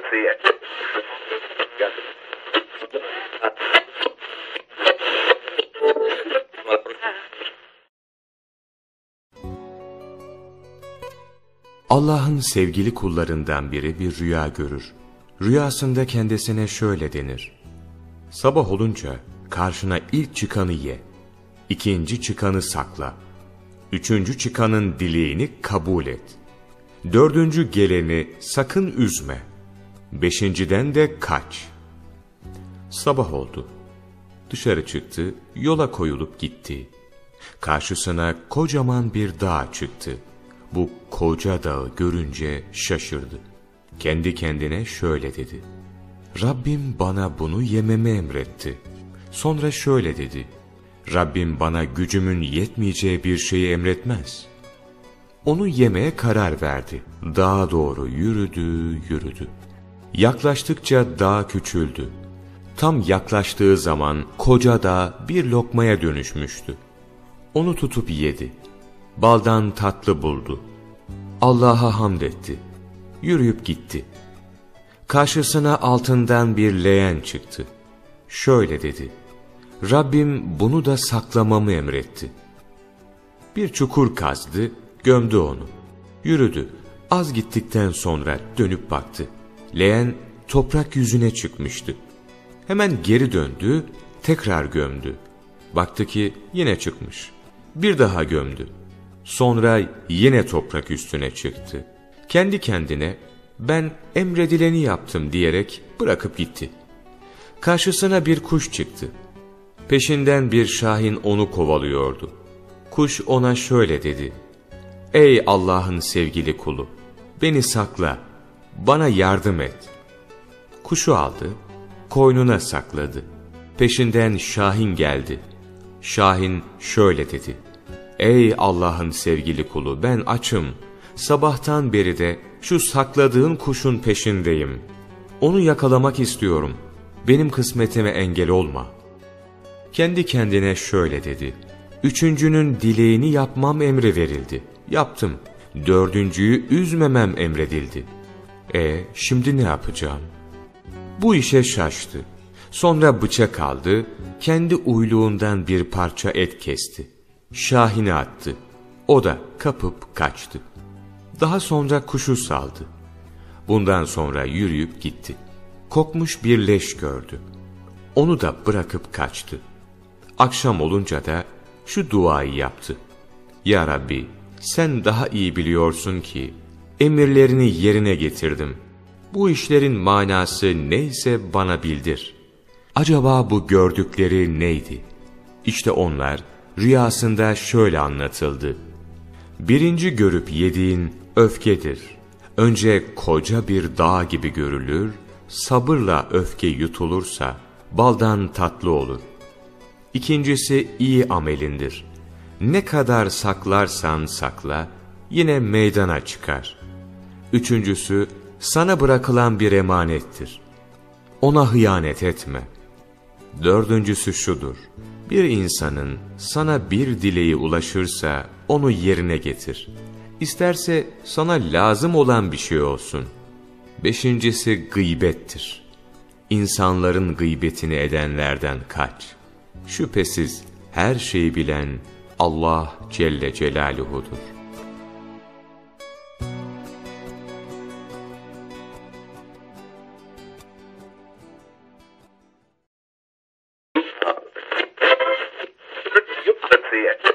Allah'ın sevgili kullarından biri bir rüya görür. Rüyasında kendisine şöyle denir: sabah olunca karşına ilk çıkanı ye, ikinci çıkanı sakla, üçüncü çıkanın dileğini kabul et, dördüncü geleni sakın üzme, beşinciden de kaç. Sabah oldu. Dışarı çıktı, yola koyulup gitti. Karşısına kocaman bir dağ çıktı. Bu koca dağı görünce şaşırdı. Kendi kendine şöyle dedi: Rabbim bana bunu yememi emretti. Sonra şöyle dedi: Rabbim bana gücümün yetmeyeceği bir şeyi emretmez. Onu yemeye karar verdi. Dağa doğru yürüdü. Yaklaştıkça dağ küçüldü. Tam yaklaştığı zaman koca dağ bir lokmaya dönüşmüştü. Onu tutup yedi. Baldan tatlı buldu. Allah'a hamd etti. Yürüyüp gitti. Karşısına altından bir leğen çıktı. Şöyle dedi: Rabbim bunu da saklamamı emretti. Bir çukur kazdı, gömdü onu. Yürüdü. Az gittikten sonra dönüp baktı. Leğen toprak yüzüne çıkmıştı. Hemen geri döndü, tekrar gömdü. Baktı ki yine çıkmış. Bir daha gömdü. Sonra yine toprak üstüne çıktı. Kendi kendine ben emredileni yaptım diyerek bırakıp gitti. Karşısına bir kuş çıktı. Peşinden bir şahin onu kovalıyordu. Kuş ona şöyle dedi: Ey Allah'ın sevgili kulu, beni sakla, bana yardım et. Kuşu aldı, koynuna sakladı. Peşinden şahin geldi. Şahin şöyle dedi: Ey Allah'ın sevgili kulu, ben açım. Sabahtan beri de şu sakladığın kuşun peşindeyim. Onu yakalamak istiyorum. Benim kısmetime engel olma. Kendi kendine şöyle dedi: Üçüncünün dileğini yapmam emri verildi. Yaptım. Dördüncüyü üzmemem emredildi. Şimdi ne yapacağım? Bu işe şaştı. Sonra bıçak aldı, kendi uyluğundan bir parça et kesti. Şahine attı. O da kapıp kaçtı. Daha sonra kuşu saldı. Bundan sonra yürüyüp gitti. Kokmuş bir leş gördü. Onu da bırakıp kaçtı. Akşam olunca da şu duayı yaptı: Ya Rabbi, sen daha iyi biliyorsun ki emirlerini yerine getirdim. Bu işlerin manası neyse bana bildir. Acaba bu gördükleri neydi? İşte onlar rüyasında şöyle anlatıldı: Birinci görüp yediğin öfkedir. Önce koca bir dağ gibi görülür, sabırla öfke yutulursa baldan tatlı olur. İkincisi iyi amelindir. Ne kadar saklarsan sakla, yine meydana çıkar. Üçüncüsü sana bırakılan bir emanettir. Ona hıyanet etme. Dördüncüsü şudur: bir insanın sana bir dileği ulaşırsa onu yerine getir. İsterse sana lazım olan bir şey olsun. Beşincisi gıybettir. İnsanların gıybetini edenlerden kaç. Şüphesiz her şeyi bilen Allah Celle Celaluhu'dur. Let's see it.